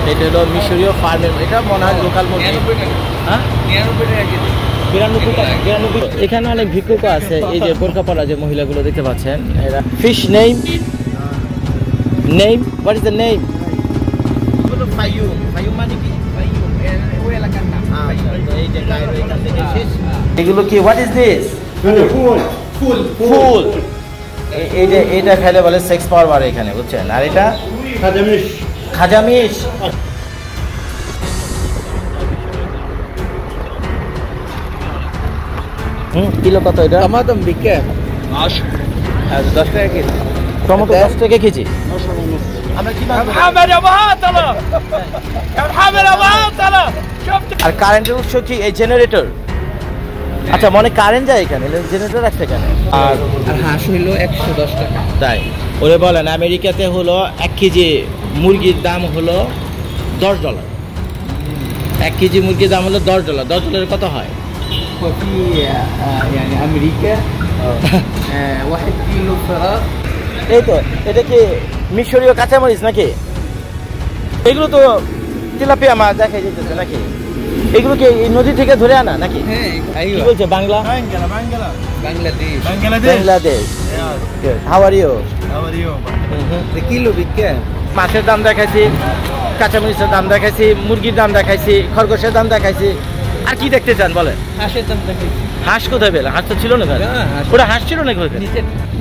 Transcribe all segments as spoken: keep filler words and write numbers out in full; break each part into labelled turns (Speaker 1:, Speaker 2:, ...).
Speaker 1: এটা হলো মিশরীয় ফার্মের, এটা মনে হয় লোকাল মুরগি। হ্যাঁ, বিরানব্বই টাকা, বিরানব্বই। এখানে অনেক ভিক্ষুকও আছে, এই যে বোরকা পরা যে মহিলাগুলো দেখতে পাচ্ছেন এরা। Fish name name what is the name? ফাইয়ুম। ফাইয়ুম মানে কি? এগুলো কি? What is this? ফুল ফুল ফুল। এইটা এটা খেলে বলে সেক্স পাওয়ার বাড়ে এখানে, বুঝছেন? আর এটা খাজামিশ। খাজামিশ হুম, কিলো কত এটা? টমাটো বিকে দশ টাকা কেজি। টমেটো দশ টাকা কেজি। আর কারেন্টের উৎস কি? এই জেনারেটর। আচ্ছা, মনে কারেন্ট যায় এখানে, জেনারেটর আছে কেন? আর হাঁস হইলো একশো দশ টাকা। তাই ওরে বলেন, আমেরিকাতে হলো এক কেজি মুরগির দাম হলো দশ ডলার। এক কেজি মুরগির দাম হলো দশ ডলার। দশ ডলার কত হয়? আমেরিকা এই তো। এটা কি মিশরীয় কাঁচামরিচ নাকি? এগুলো তো তেলাপিয়া মাছ দেখাই যেতেছে নাকি? এগুলো কি এই নদী থেকে ধরে আনা নাকি? কি বলছে? Bangla? Bangladesh. Bangladesh. How are you? Kilo বিক্রি। মাছের দাম দেখাইছি, কাঁচামরিচের দাম দেখাইছি, মুরগির দাম দেখাইছি, খরগোশের দাম দেখাইছি। আর কি দেখতে চান বলেন? হাঁসের দাম দেখাইছি। হাঁস কোথায় পেলে? হাঁস তো ছিল না। ওটা হাঁস ছিল না কোথায়? নিচে।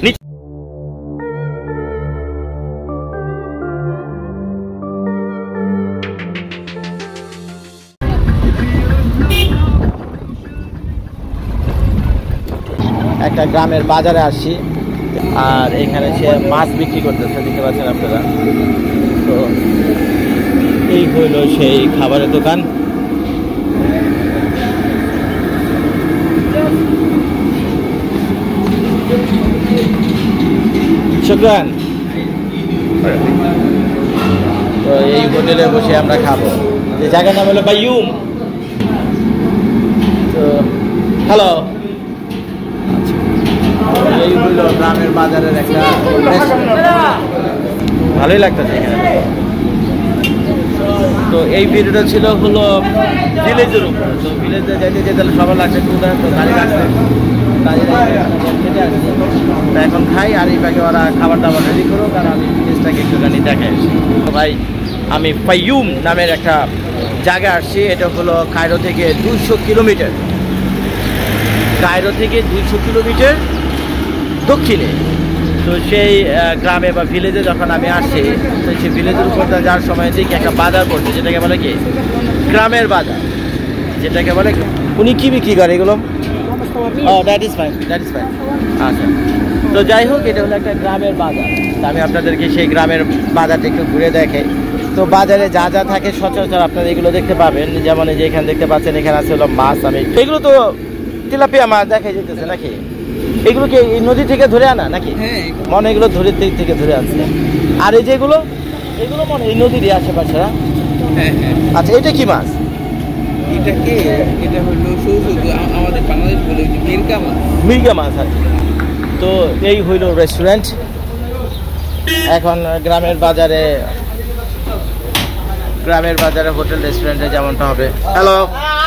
Speaker 1: একটা গ্রামের বাজারে আসছি, আর এখানে সে মাছ বিক্রি করতেছে, দেখতে পাচ্ছেন আপনারা। তো এই হইল সেই খাবারের দোকান। শুকরান। তো এই হোটেলে বসে আমরা খাবো। যে জায়গার নাম হলো ফাইয়ুম। তো হ্যালো, এই হইল গ্রামের বাজারের একটা ভালোই লাগতেছে এখানে। তো এই ভিডিওটা ছিল হলো ভিলেজের উপর। তো ভিলেজে যাইতে যেতে সবার লাগছে ক্ষুধা, তো গাড়ি লাগছে, এখন খাই। আর এই পাখি ওরা খাবার দাবার রেডি করুক, আর আমি ভিলেজটাকে একটুখানি দেখাই। ভাই, আমি ফাইয়ুম নামের একটা জায়গা আসছি। এটা হলো কায়রো থেকে দুইশো কিলোমিটার। কায়রো থেকে দুইশো কিলোমিটার দক্ষিণে। তো সেই গ্রামে বা ভিলেজে যখন আমি আসছি, তো সেই ভিলেজের উপর যাওয়ার সময় দেখি একটা বাজার পড়ছে, যেটাকে বলে কি গ্রামের বাজার, যেটাকে বলে। উনি কি বিক্রি করে এগুলো? Oh, that is fine, that is fine. আচ্ছা, তো যাই হোক, এটা হলো একটা গ্রামের বাজার। আমি আপনাদেরকে সেই গ্রামের বাজারটা একটু ঘুরে দেখাই। তো বাজারে যা যা থাকে সচরাচর আপনারা এগুলো দেখতে পাবেন। যেমন এই যে এখানে দেখতে পাচ্ছেন, এখানে আছে হলো মাছ। আমি এগুলো তো তেলাপিয়া মাছ দেখাই যেতেছে নাকি? এগুলো কি এই নদী থেকে ধরে আনা নাকি? মনে এগুলো ধরে থেকে ধরে আনছে। আর এই যেগুলো, এগুলো মনে এই নদীরই আশেপাশে। আচ্ছা, এটা কি মাছ? এটা কি? এটা হলো আমাদের বাংলাদেশ বলে মির্গা মাছ। মির্গা মাছ আর কি। তো এই হইল রেস্টুরেন্ট। এখন গ্রামের বাজারে, গ্রামের বাজারে হোটেল রেস্টুরেন্টে যেমনটা হবে। হ্যালো,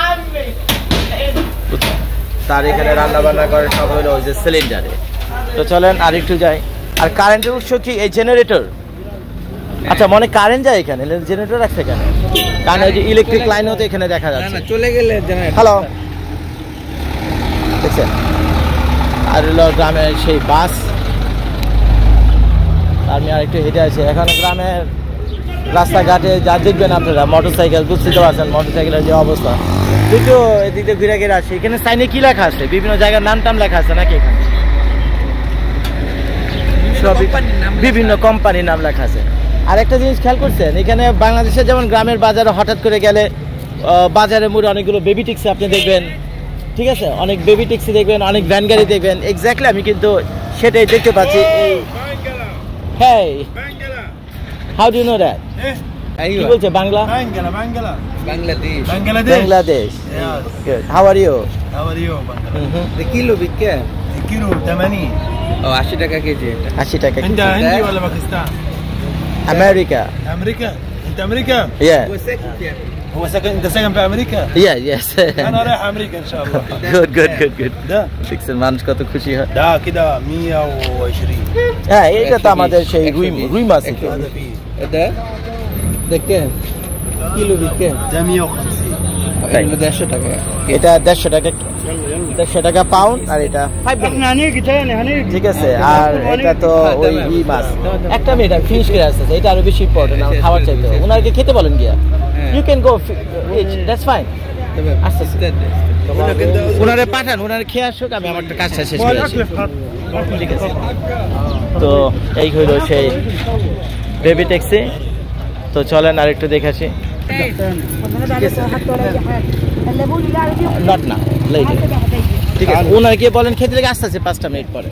Speaker 1: তার এখানে রান্না বান্না করে সব হইলো ওই যে সিলিন্ডারে। তো চলেন আর একটু যাই। আর কারেন্টের উৎস কি? এই জেনারেটর। আচ্ছা, মনে কারেন্ট যায় এখানে, জেনারেটর আছে কেন? কারণ ওই যে ইলেকট্রিক লাইনও তো এখানে দেখা যাচ্ছে। চলে গেলে হ্যালো, দেখছেন? আর হলো গ্রামের সেই বাস। আমি আর একটু হেঁটে আছি। এখন গ্রামের রাস্তাঘাটে যা দেখবেন আপনারা, মোটর সাইকেল, বুঝতে পারছেন মোটর সাইকেলের যে অবস্থা। দুটো এদিকে ঘুরে ঘিরে আসি। এখানে সাইনে কি লেখা আছে? বিভিন্ন জায়গার নাম টাম লেখা আছে নাকি? এখানে বিভিন্ন কোম্পানির নাম লেখা আছে। আর একটা জিনিস খেয়াল করছেন, এখানে বাংলাদেশে যেমন গ্রামের বাজারে হঠাৎ করে গেলে বাজারে মোড়ে অনেকগুলো বেবি ট্যাক্সি আপনি দেখবেন, ঠিক আছে? অনেক বেবি ট্যাক্সি দেখবেন, অনেক ভ্যান গাড়ি দেখবেন। এক্স্যাক্টলি আমি কিন্তু সেটাই দেখতে পাচ্ছি। এই হ্যাঁ, how do you know that? কি বলছে? Bangla? Bangladesh. Bangladesh. Good. How are you? How are you? Kilo বিক্রি। কিলো আশি। ও, আশি টাকা কেজি। আশি টাকা। انت هندي ولا باكستان؟ امريكا. امريكا. انت
Speaker 2: امريكا؟
Speaker 1: Yeah.
Speaker 2: هو ساكن انت ساكن في امريكا؟
Speaker 1: Yeah, yes.
Speaker 2: انا رايح امريكا ان شاء الله.
Speaker 1: Good, good, good, good.
Speaker 2: ده
Speaker 1: দেখছেন মানুষ কত খুশি হয়।
Speaker 2: ده كده مية وعشرين.
Speaker 1: হ্যাঁ এটা তো আমাদের সেই রুই রুই মাছ এটা।
Speaker 2: هذا فيه
Speaker 3: ده ده كام؟ كيلو بكام؟
Speaker 2: ده مية وخمسين.
Speaker 1: তাই।
Speaker 3: ده দেড়শো টাকা
Speaker 1: এটা দেড়শো টাকা দেড়শো টাকা পাউন্ড আর এটা
Speaker 2: احنا هنيجي تاني هنيجي.
Speaker 1: ঠিক আছে আর এটা তো ওই রুই মাছ একটা মিনিট আমি ফিনিশ করে আসতেছি এটা আরো বেশি ইম্পর্টেন্ট আমার খাবার চাইতে হবে ওনাকে খেতে বলেন গিয়া you can go that's fine আস্তে আস্তে ওনারে পাঠান ওনারে খেয়ে আসুক আমি আমার কাজটা শেষ করে আসি ঠিক আছে তো এই হইল সেই বেবি ট্যাক্সি তো চলেন আর একটু দেখাচ্ছি নট না ঠিক আছে ওনার গিয়ে বলেন খেতে লেগে আসতে আছে পাঁচটা মিনিট পরে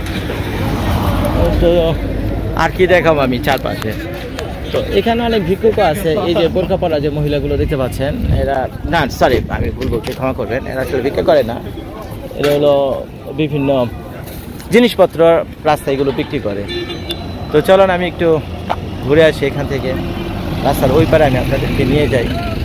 Speaker 1: তো আর কি দেখাবো আমি চারপাশে তো এখানে অনেক ভিক্ষুকও আছে এই যে বোরকা পরা যে মহিলাগুলো দেখতে পাচ্ছেন এরা না সরি আমি ভুল বলতে ক্ষমা করবেন এরা আসলে ভিক্ষা করে না এরা হলো বিভিন্ন জিনিসপত্র রাস্তায় এগুলো বিক্রি করে তো চলুন আমি একটু ঘুরে আসি এখান থেকে রাস্তার ওই পারে আমি আপনাদেরকে নিয়ে যাই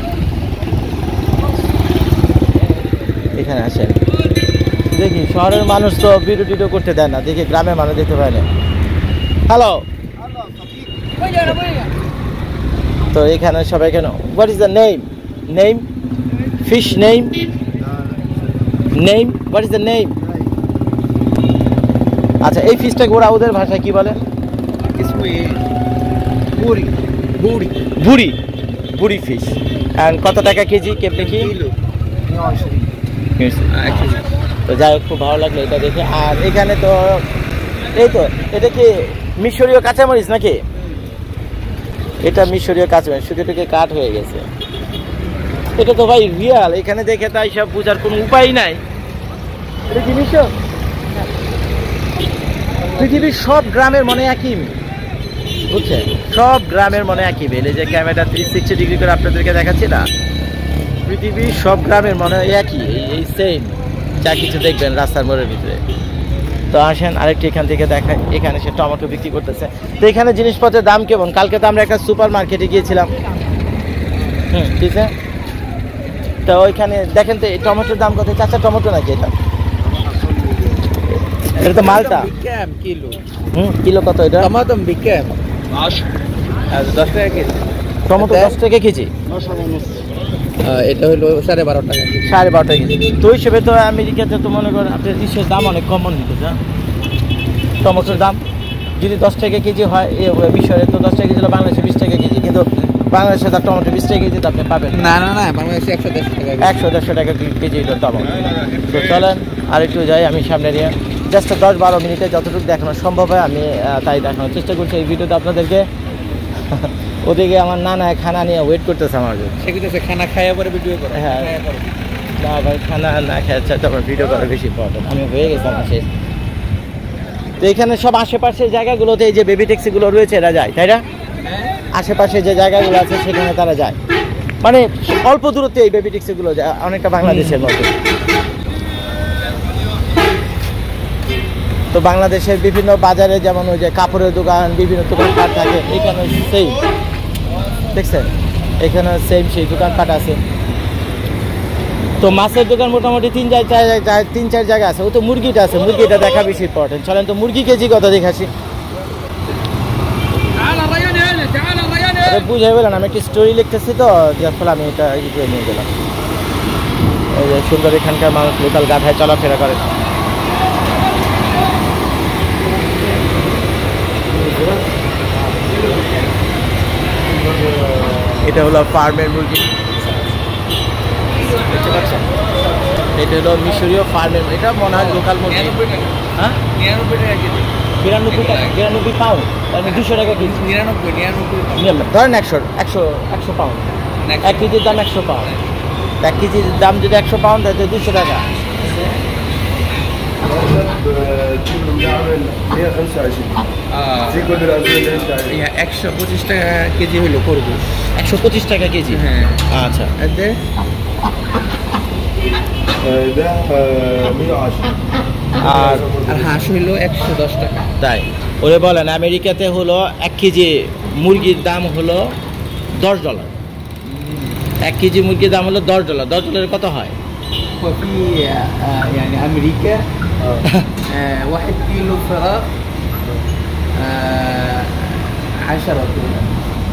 Speaker 1: এখানে আসেন দেখি শহরের মানুষ তো ভিডিও টিডিও করতে দেয় না দেখি গ্রামের মানুষ দেখতে পায় না হ্যালো তো এখানে সবাই কেন what is the name name fish name name what is the name আচ্ছা এই ফিশটাকে ওরা ওদের ভাষায় কি বলে
Speaker 3: বুড়ি বুড়ি
Speaker 1: বুড়ি বুড়ি ফিশ অ্যান্ড কত টাকা কেজি কেমনে কি তো যাই হোক খুব ভালো লাগলো এটা দেখে আর এখানে তো এই তো এটা কি মিশরীয় কাঁচামরিচ নাকি এটা মিশরীয় কাঁচামরিচ শুধু এটাকে কাট হয়ে গেছে এটা তো ভাই রিয়াল এখানে দেখে তাই সব বোঝার কোনো উপায় নাই এটা কি মিশর পৃথিবীর সব গ্রামের মনে একই বুঝছেন সব গ্রামের মনে একই বেল এই যে ক্যামেরা থ্রি সিক্সটি ডিগ্রি করে আপনাদেরকে দেখাচ্ছি না পৃথিবীর সব গ্রামের মনে একই এই সেম যা কিছু দেখবেন রাস্তার মোড়ের ভিতরে তো আসেন আরেকটি এখান থেকে দেখায় এখানে সে টমেটো বিক্রি করতেছে তো এখানে জিনিসপত্রের দাম কেমন কালকে তো আমরা একটা সুপার মার্কেটে গিয়েছিলাম হুম ঠিক আছে তো ওইখানে দেখেন তো এই টমেটোর দাম কত চারটা টমেটো নাকি এটা এটা তো মালটা
Speaker 3: বিকাম কিলো
Speaker 1: হুম কিলো কত এটা
Speaker 3: টমেটো বিকাম
Speaker 1: আর দশ টাকা কেজি টমেটো দশ টাকা কেজি
Speaker 3: এটা হলো সাড়ে বারো টাকা
Speaker 1: সাড়ে বারো টাকা কেজি তো হিসেবে তো আমেরিকাতে তো মনে করেন আপনার ইসের দাম অনেক কম মনে হচ্ছে টমেটোর দাম যদি দশ টাকা কেজি হয় এ মিশরে তো দশ টাকা কেজি হলো বাংলাদেশে বিশ টাকা কেজি কিন্তু বাংলাদেশে তার টমেটো বিশ টাকা কেজি তো আপনি পাবেন
Speaker 3: না না না বাংলাদেশে একশো দেড়শো টাকা
Speaker 1: একশো দেড়শো টাকা কেজি হলো টমেটো তো চলেন আর একটু যাই আমি সামনে নিয়ে জাস্ট দশ বারো মিনিটে যতটুকু দেখানো সম্ভব হয় আমি তাই দেখানোর চেষ্টা করছি এই ভিডিওতে আপনাদেরকে ওদিকে আমার নানা খানা নিয়ে ওয়েট করতেছে আমার জন্য
Speaker 3: সেগুলো খানা খাইয়া পরে ভিডিও করে
Speaker 1: হ্যাঁ না ভাই খানা না খাচ্ছে তো আমার ভিডিও করা বেশি ইম্পর্টেন্ট আমি হয়ে গেছি আমার শেষ তো এখানে সব আশেপাশের জায়গাগুলোতে এই যে বেবি ট্যাক্সিগুলো রয়েছে এরা যায় তাই না আশেপাশে যে জায়গাগুলো আছে সেখানে তারা যায় মানে অল্প দূরত্বে এই বেবি ট্যাক্সিগুলো যায় অনেকটা বাংলাদেশের মতো তো বাংলাদেশের বিভিন্ন বাজারে যেমন ওই যে কাপড়ের দোকান বিভিন্ন দোকানপাট থাকে এখানে সেই দেখছেন এখানে সেম সেই দোকানপাট আছে তো মাছের দোকান মোটামুটি তিন চার তিন চার জায়গা আছে ও তো মুরগিটা আছে মুরগিটা দেখা বেশি ইম্পর্টেন্ট চলেন তো মুরগি কেজি কত দেখাচ্ছি বুঝে বললাম আমি একটা স্টোরি লিখতেছি তো যার ফলে আমি এটা ইয়ে নিয়ে গেলাম এই যে সুন্দর এখানকার মানুষ লোকাল গাধায় চলাফেরা করে এটা হলো ফার্মের মুরগি বুঝতে পারছেন এটা হলো মিশরীয় ফার্মের এটা মনে হয় লোকাল মুরগি হ্যাঁ
Speaker 3: নিরানব্বই টাকা কেজি
Speaker 1: বিরানব্বই টাকা বিরানব্বই পাউন্ড তাহলে দুশো টাকা কেজি
Speaker 3: নিরানব্বই নিরানব্বই
Speaker 1: ধরেন একশো একশো একশো পাউন্ড এক কেজির দাম একশো পাউন্ড এক কেজির দাম যদি একশো পাউন্ড তাহলে দুশো টাকা
Speaker 3: একশো পঁচিশ টাকা কেজি হইলো করবো
Speaker 1: একশো পঁচিশ টাকা কেজি
Speaker 3: হ্যাঁ
Speaker 1: আচ্ছা আর
Speaker 3: আর হাঁস হইলো একশো দশ টাকা
Speaker 1: তাই ওরে বলেন আমেরিকাতে হলো এক কেজি মুরগির দাম হলো দশ ডলার। এক কেজি মুরগির দাম হলো দশ ডলার। দশ ডলারের কত হয়?
Speaker 3: وفي آه، يعني امريكا آه، واحد كيلو فراخ آه، عشرة دولار.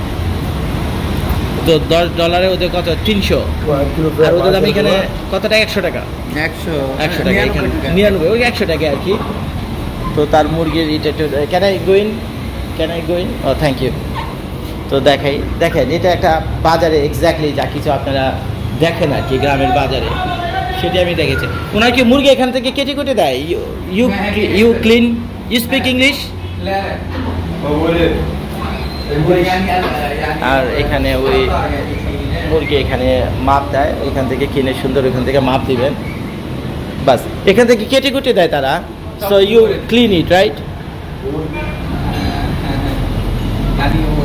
Speaker 1: তো দশ ডলারে ওদের কত? তিনশো। আর ওদের দাম এখানে কত টাকা? একশো টাকা।
Speaker 3: একশো
Speaker 1: একশো টাকা এখানে নিরানব্বই, ওই একশো টাকা আর কি। তো তার মুরগির এটা একটু can I go in can I go in oh thank you. তো দেখাই দেখেন এটা একটা বাজারে এক্স্যাক্টলি যা কিছু আপনারা দেখেন আর কি গ্রামের বাজারে, সেটি আমি দেখেছি। ওনার কি মুরগি এখান থেকে কেটে কেটে দেয়? You you clean you speak English?
Speaker 3: لا يعني يعني
Speaker 1: আর এখানে ওই মুরগি এখানে মাপ দেয়, এখান থেকে কিনে সুন্দর ওখান থেকে মাপ দিবেন, বাস এখান থেকে কেটে কুটে দেয় তারা। So you clean it right?
Speaker 3: يعني هو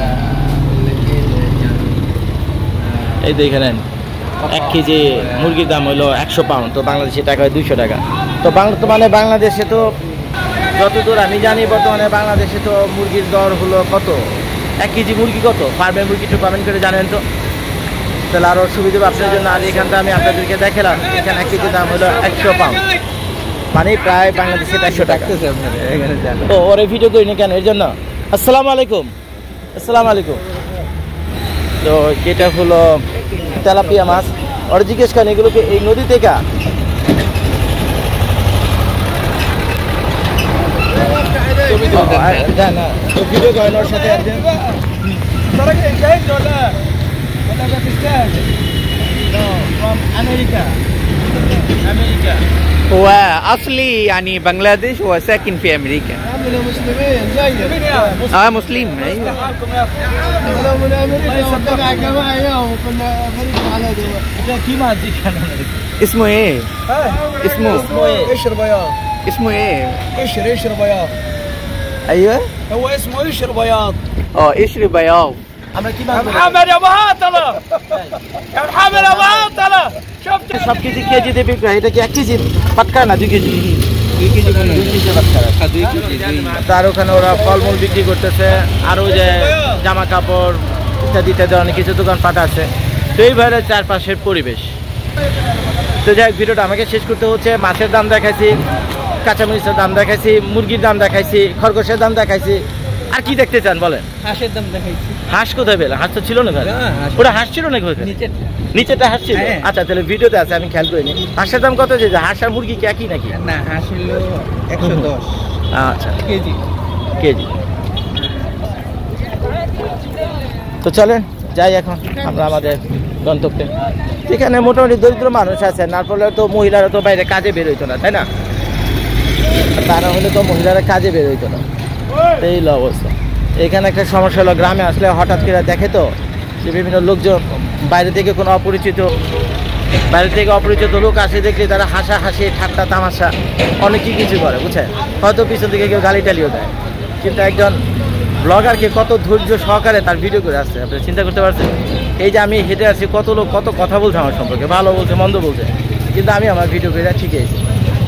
Speaker 1: এই তো এখানে এক কেজি মুরগির দাম হলো একশো পাউন্ড, তো বাংলাদেশি টাকা হয় দুইশো টাকা। তো বর্তমানে বাংলাদেশে তো যতদূর আমি জানি বর্তমানে বাংলাদেশে তো মুরগির দর হলো কত? এক কেজি মুরগি কত? ফার্মের মুরগি একটু কমেন্ট করে জানেন তো, তাহলে আরও সুবিধা আপনার জন্য। আর এখানটা আমি আপনাদেরকে দেখালাম, এখানে এক কেজি দাম হলো একশো পাউন্ড, মানে প্রায় বাংলাদেশে একশো টাকা। তো ওরে ভিডিও করিনি কেন? এর জন্য। আসসালামু আলাইকুম। আসসালামু আলাইকুম। তো এটা হলো তেলাপিয়া মাছ। ওরা জিজ্ঞেস করেন এগুলোকে এই নদী থেকে? ভিডিও করেন ওর সাথে। America America
Speaker 3: هو اصلي يعني بنغلاديش، هو ساكن في امريكا.
Speaker 2: من المسلمين زيك.
Speaker 3: اه مسلم ايوه.
Speaker 2: لو من امريكا وطلع جماعه يوم كنا فريق على دول.
Speaker 1: কি মাছ এখানে?
Speaker 3: اسمه ايه؟ اسمه
Speaker 2: قشر بياض.
Speaker 3: اسمه ايه؟
Speaker 2: قشر قشر بياض.
Speaker 3: ايوه
Speaker 2: هو اسمه قشر بياض.
Speaker 3: اه قشر بياض.
Speaker 1: আমরা কি মাছ?
Speaker 2: محمد يا بهاطله يا محمد يا بهاطله شفت
Speaker 1: সব কেজি কেজিতে বিক্রি হয়। এটা কি এক কেজি পাটকা না দুই কেজি?
Speaker 3: দুই কেজি করে
Speaker 1: দুই কেজি পাটকা।
Speaker 3: হ্যাঁ, দুই কেজি দুই।
Speaker 1: তার ওখানে ওরা ফলমূল বিক্রি করতেছে, আরও যে জামা কাপড় ইত্যাদি ইত্যাদি অনেক কিছু দোকানপাট আছে। তো এইভাবে চারপাশের পরিবেশ। তো যাই হোক, ভিডিওটা আমাকে শেষ করতে হচ্ছে। মাছের দাম দেখাইছি, কাঁচামরিচের দাম দেখাইছি, মুরগির দাম দেখাইছি, খরগোশের দাম দেখাইছি। আর কি দেখতে চান বলেন?
Speaker 3: হাঁসের দাম দেখাইছি।
Speaker 1: হাঁস কোথায় পেলে? হাঁস তো ছিল না ঘরে।
Speaker 3: না, হাঁস-
Speaker 1: ওটা হাঁস ছিল না ঘরে?
Speaker 3: নিচে
Speaker 1: নিচেটা হাঁস ছিল?
Speaker 3: হ্যাঁ।
Speaker 1: আচ্ছা, তাহলে ভিডিওতে আছে, আমি খেয়াল করিনি। হাঁসের দাম কত যে? হাঁস আর মুরগি কি একই নাকি?
Speaker 3: না, হাঁস হলো একশো দশ
Speaker 1: আচ্ছা
Speaker 3: কেজি।
Speaker 1: কেজি। তো চলেন যাই এখন আমরা আমাদের গন্তব্যে। এখানে মোটামুটি দরিদ্র মানুষ আছে, না পড়লে তো মহিলারা তো বাইরে কাজে বের হইতো না, তাই না? তারা হলে তো মহিলারা কাজে বের হইতো না, এই হলো অবস্থা। এখানে একটা সমস্যা হলো, গ্রামে আসলে হঠাৎ করে দেখে তো যে বিভিন্ন লোকজন বাইরে থেকে কোনো অপরিচিত বাইরে থেকে অপরিচিত লোক আসে, দেখলে তারা হাসা হাসি ঠাট্টা তামাশা অনেকই কিছু করে, বুঝছেন? হয়তো পিছন থেকে কেউ গালি টালিও দেয়, কিন্তু একজন ব্লগারকে কত ধৈর্য সহকারে তার ভিডিও করে আসছে আপনি চিন্তা করতে পারছেন? এই যে আমি হেঁটে আসছি, কত লোক কত কথা বলছে আমার সম্পর্কে, ভালো বলছে মন্দ বলছে, কিন্তু আমি আমার ভিডিও করে ঠিকই আছি।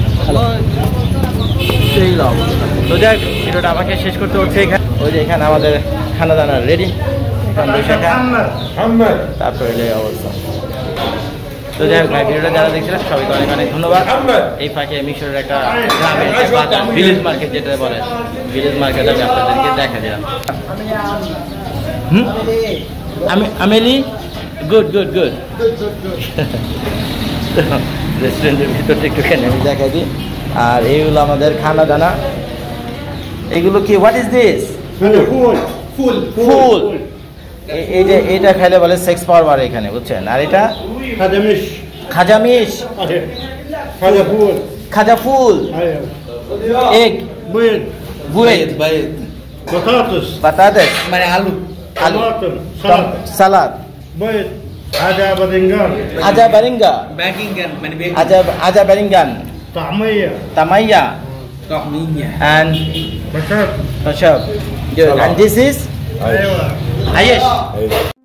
Speaker 1: এই লব তো যাই হোক, ভিডিওটা আমাকে শেষ করতে হচ্ছে। এখানে ওই যে এখানে আমাদের খানা দানা রেডি, এখন বসে খান, তারপরে এই অবস্থা। তো যাই হোক ভাই, ভিডিওটা যারা দেখছিলেন সবাইকে অনেক অনেক ধন্যবাদ। এই ফাঁকে মিশরের একটা গ্রামের একটা বাজার, ভিলেজ মার্কেট যেটা বলে, ভিলেজ মার্কেট আমি আপনাদেরকে দেখা দিলাম। হুম আমি আমেলি গুড গুড গুড রেস্টুরেন্টের ভিতরটা একটুখানি আমি দেখাই দিই। আর এই হলো আমাদের খানা দানা। এগুলো কি, হোয়াট ইজ দিস?
Speaker 2: فول
Speaker 1: ফুল। এই যে এটা খাইলে বলে সেক্স পাওয়ার বাড়ে এখানে, বুঝছেন? আর এটা
Speaker 2: هذا مش
Speaker 1: খাজা মিশ,
Speaker 2: هذا فول
Speaker 1: খাজা ফুল,
Speaker 2: ايوه
Speaker 1: এগ,
Speaker 2: بيض
Speaker 1: বুয়েট,
Speaker 3: বাইদ
Speaker 2: بطاطس
Speaker 1: বাতাদেশ,
Speaker 3: মানে আলু।
Speaker 1: আলু,
Speaker 2: طماطم سلطه
Speaker 1: সালাদ,
Speaker 2: بيض هذا باذنجان
Speaker 1: আজা বারিঙ্গা,
Speaker 3: বেকিংগান মানে
Speaker 1: আজা আজা বারিঙ্গান,
Speaker 2: طعميه
Speaker 1: তামাইয়া,
Speaker 3: তহমিয়া।
Speaker 1: and
Speaker 2: بشر
Speaker 1: Ashab. Good. And this is
Speaker 2: ايوه
Speaker 1: Ayesh.